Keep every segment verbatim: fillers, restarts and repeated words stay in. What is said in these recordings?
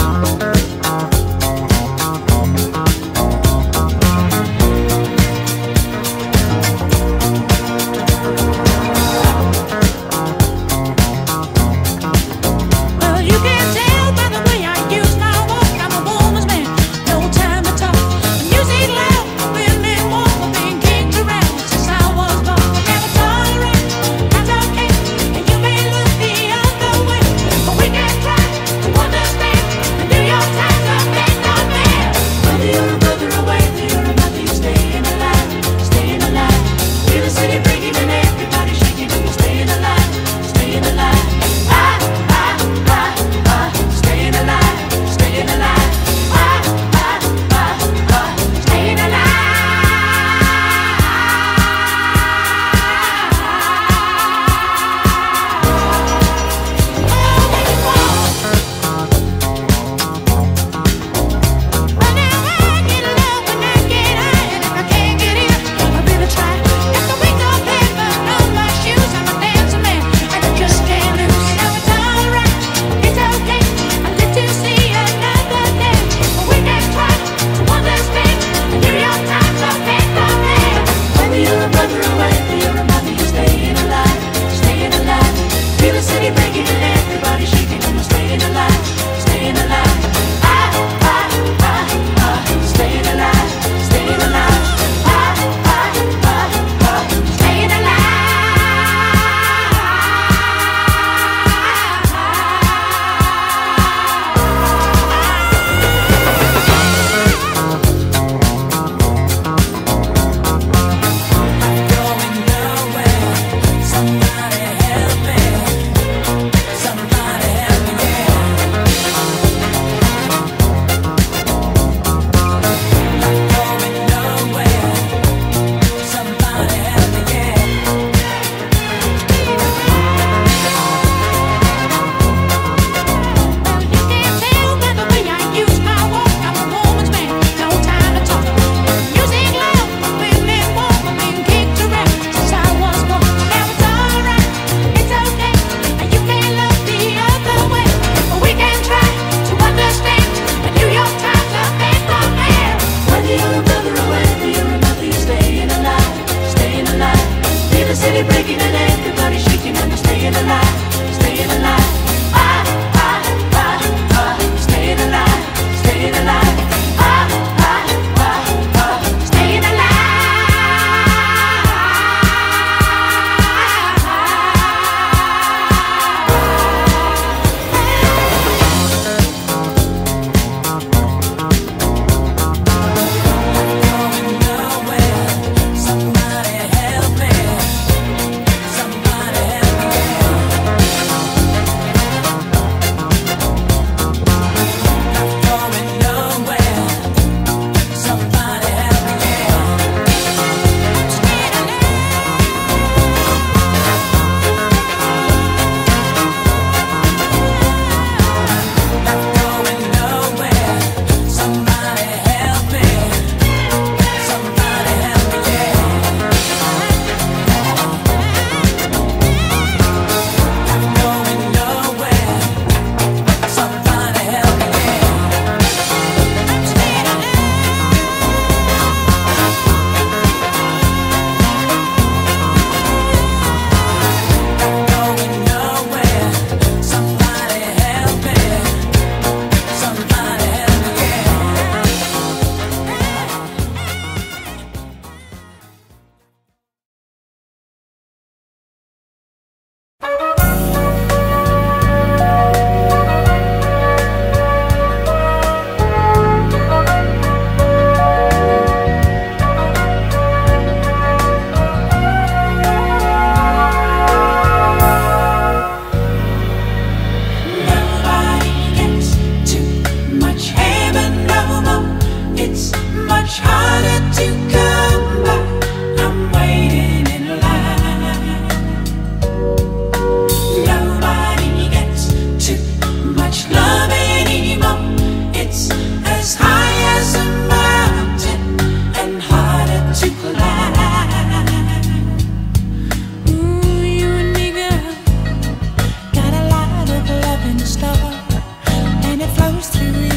through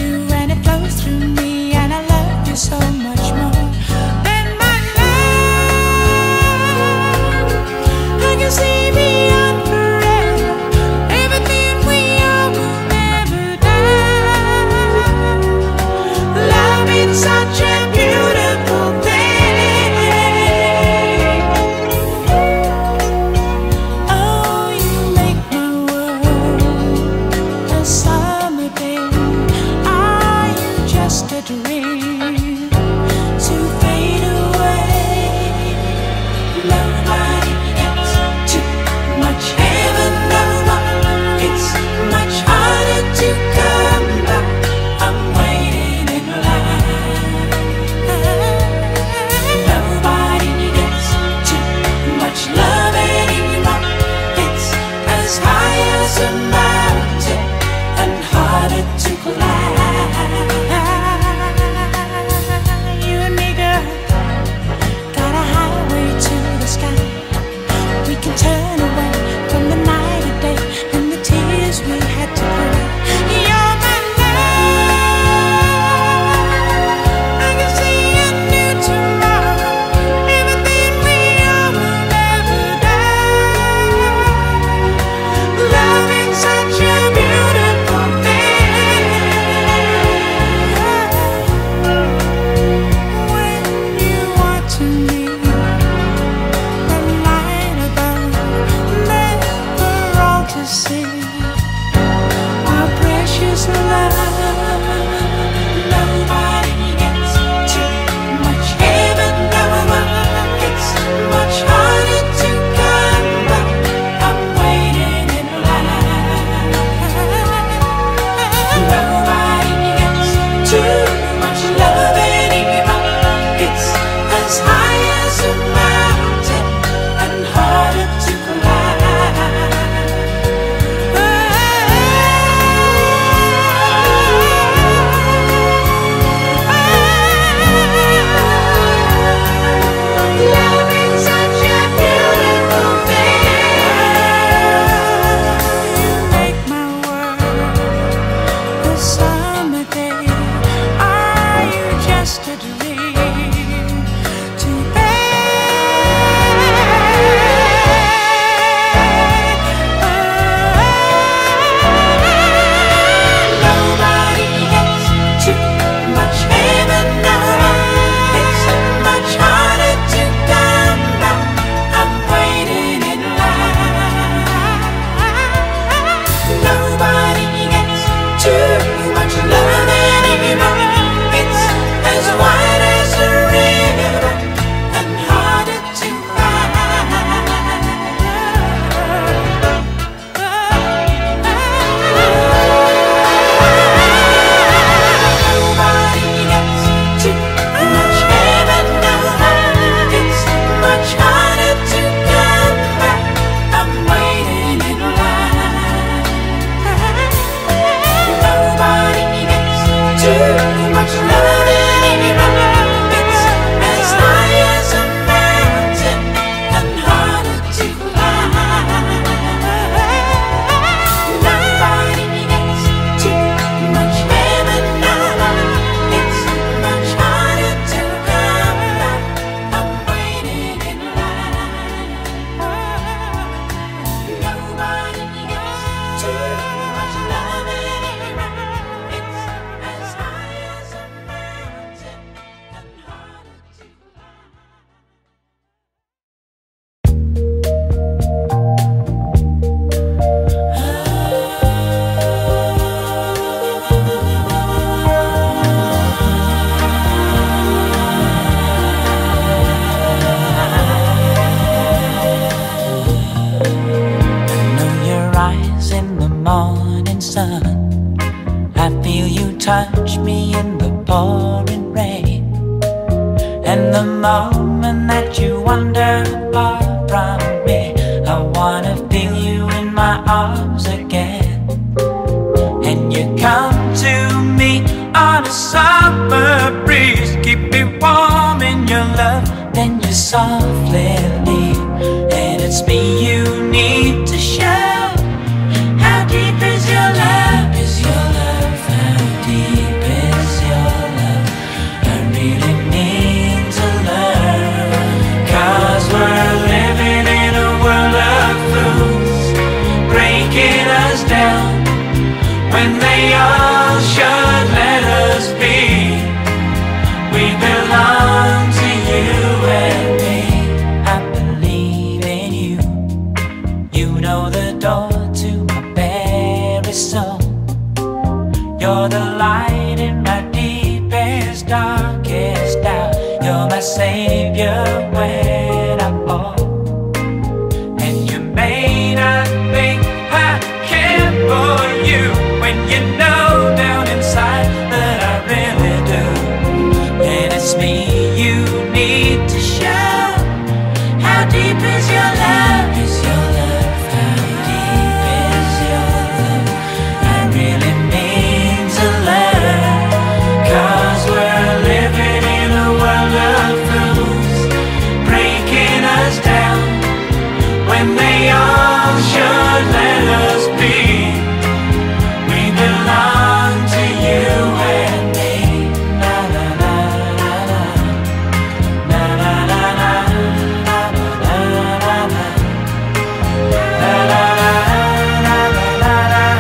feel you touch me in the pouring rain, and the moment that you wander far from me, I wanna feel you in my arms again. And you come to me on a summer breeze, keep me warm in your love, then you softly leave. And it's me you need to show. How deep is your love? Is your love? How deep is your love? I really need to learn, 'cause we're living in a world of fools, breaking us down when they all should let us be. We belong to you and me. I believe in you. You know the door to my very soul. You're the light in my deepest, darkest doubt. You're my savior when I fall. And you may not think I care for you, when you know down inside that I really do. And it's me you need to show. How deep is your love? Is your love? How deep is your love? I really need to learn, 'cause we're living in a world of fools, breaking us down when they all should let us be. We belong to you and me. Na na na na na, na na na na, na na na na, na na na na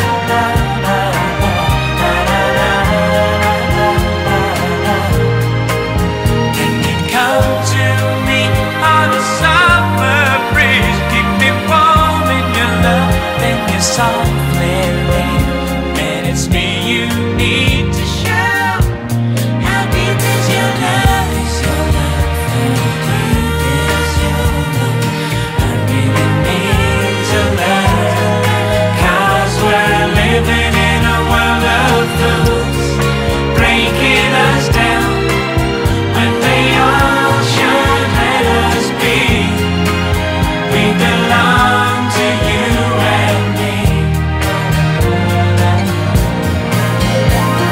na. Can you come to me on a summer breeze, keep me warm in your love, then you softly leave. And it's me you need to show. How deep is your love? Is your love? How deep is your love? I really need to learn, 'cause we're living in a world of fools, breaking us down when they all should let us be. We belong to you and me.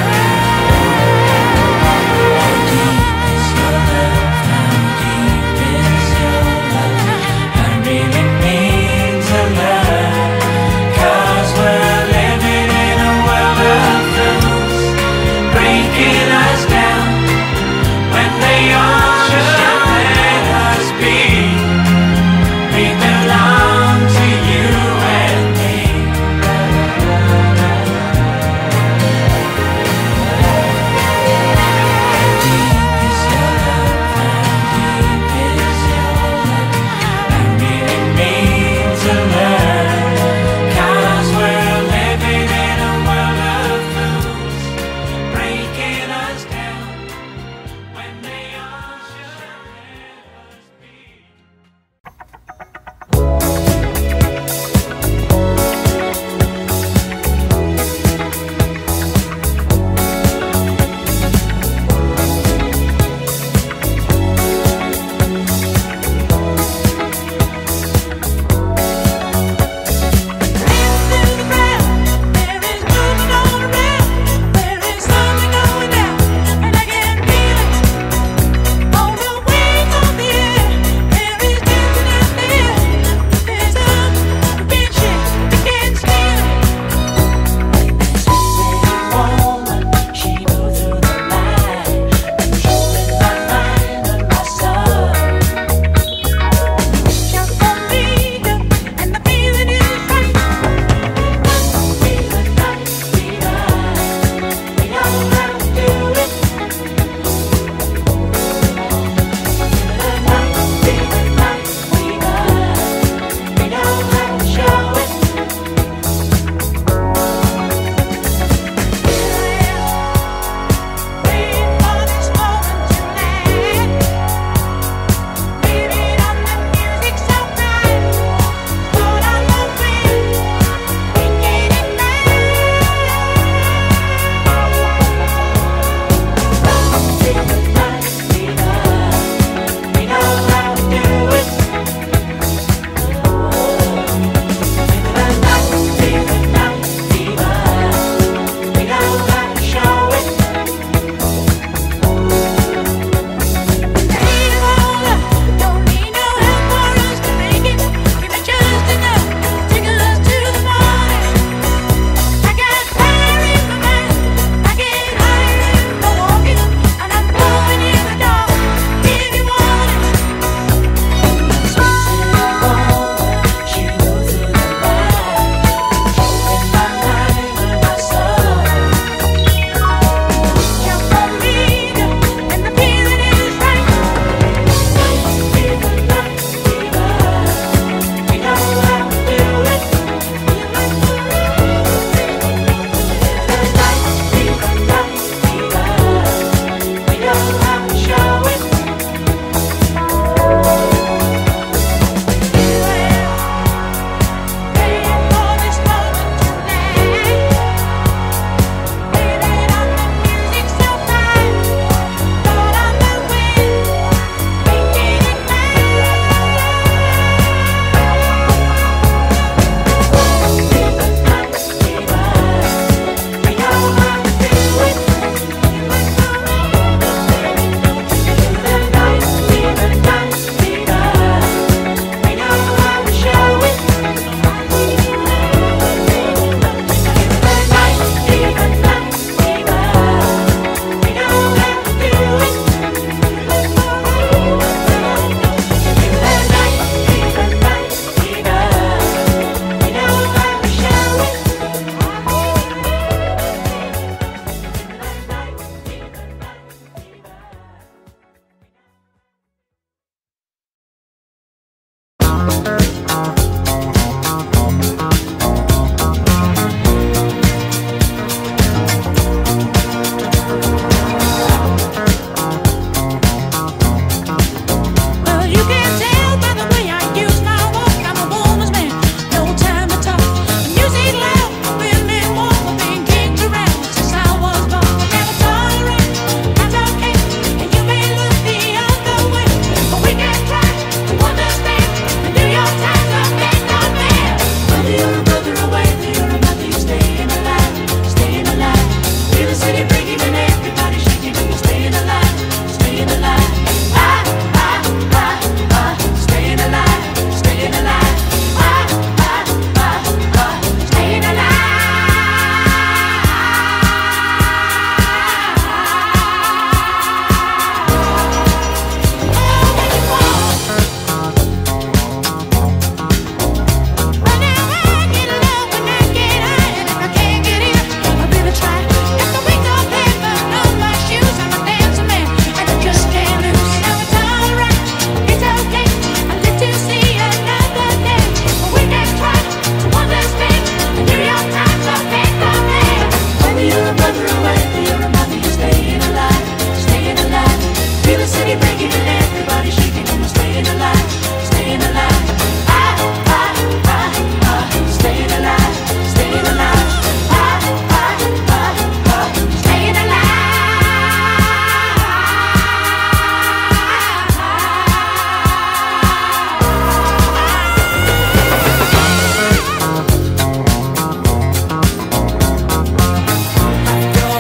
further away, but you remind me of staying alive, staying alive. Feel the city breaking and everybody shaking and we're staying alive, staying alive. I, I, I, I, staying alive, staying alive. I, I, I, I, staying alive. After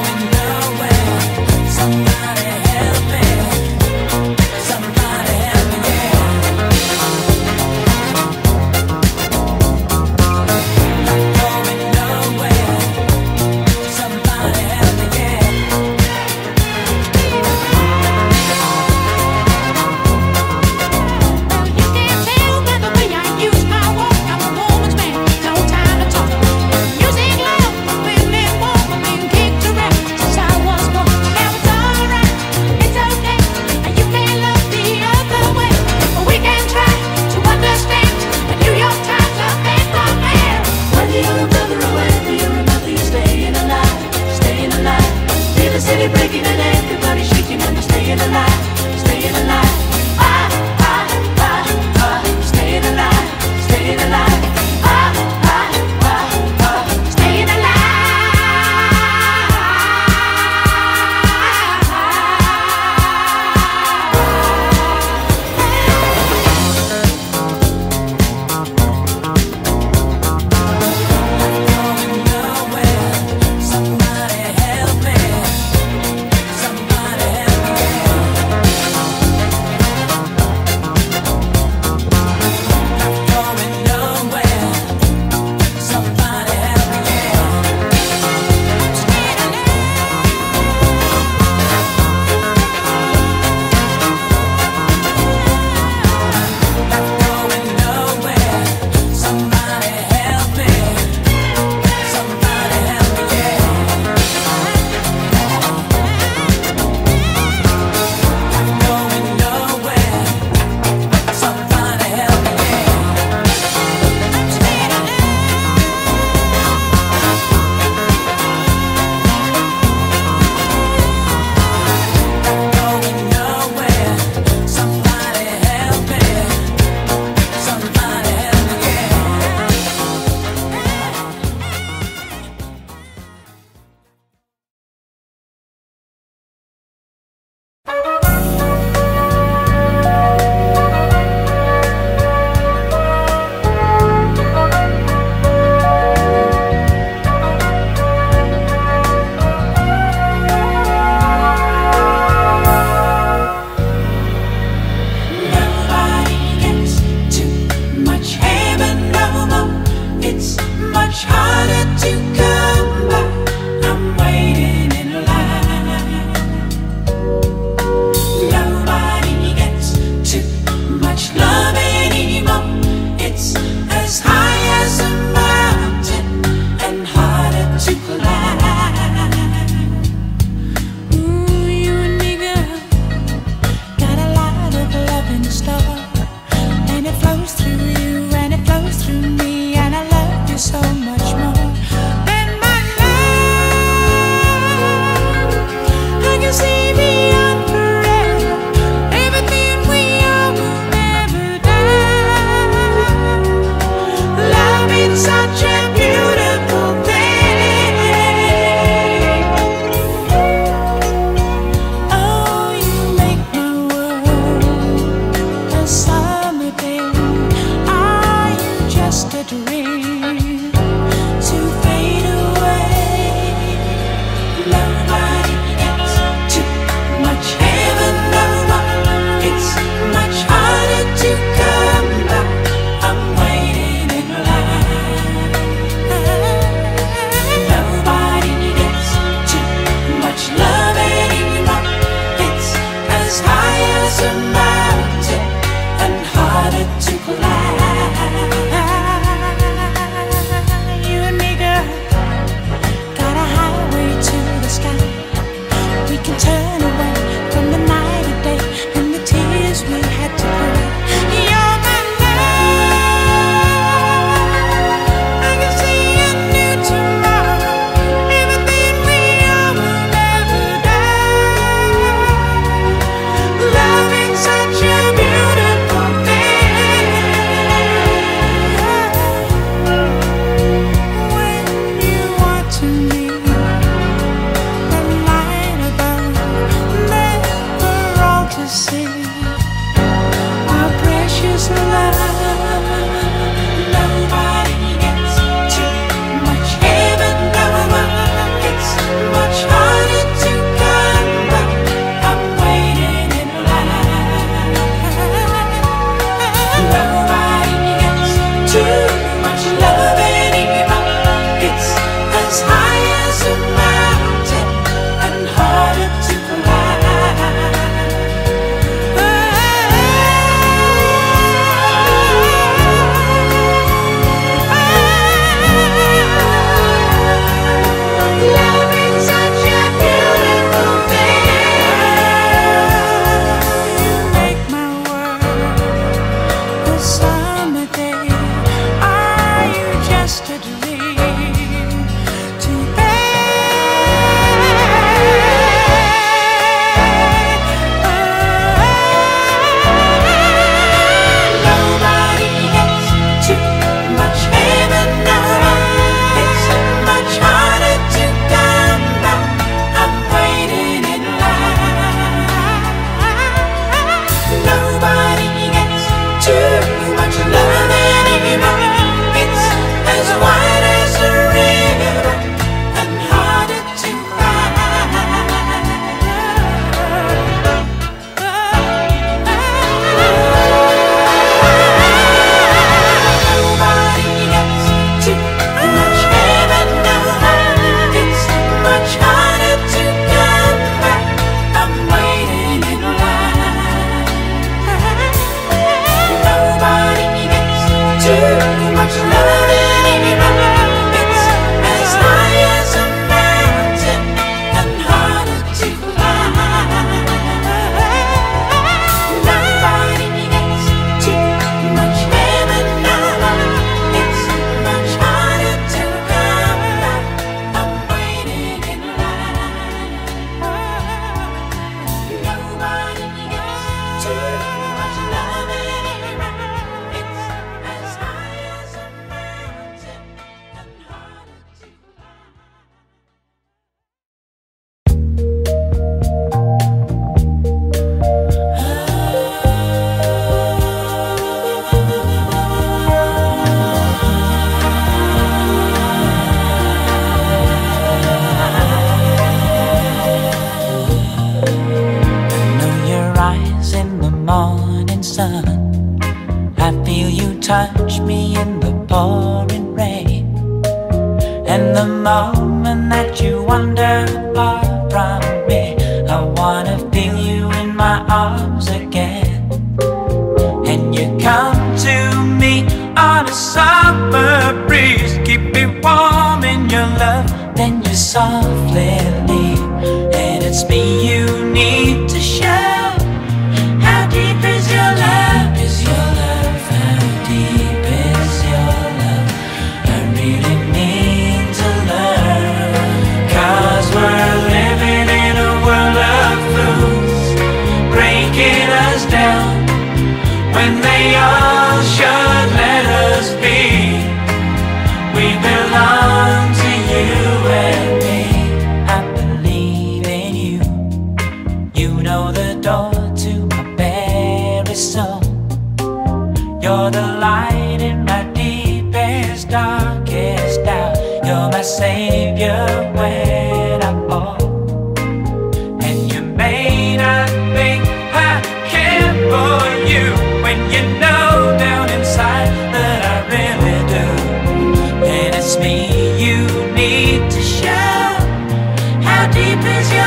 touch me in the pouring rain, and the moment that you wander far from me, I wanna feel you in my arms again. And you come to me on a summer breeze, keep me warm in your love, then you softly leave. And it's me you need to show. How deep is your love? Is your love? How deep is your love? I really need to learn. Cause we're living in a world of fools, breaking us down when they all should let us be. We belong to you and me. I believe in you. You know the door to my very soul. You're the light in my deepest, darkest doubt. You're my savior when I fall. And you may not think I care for you, when you know down inside that I really do. And it's me you need to show. How deep is your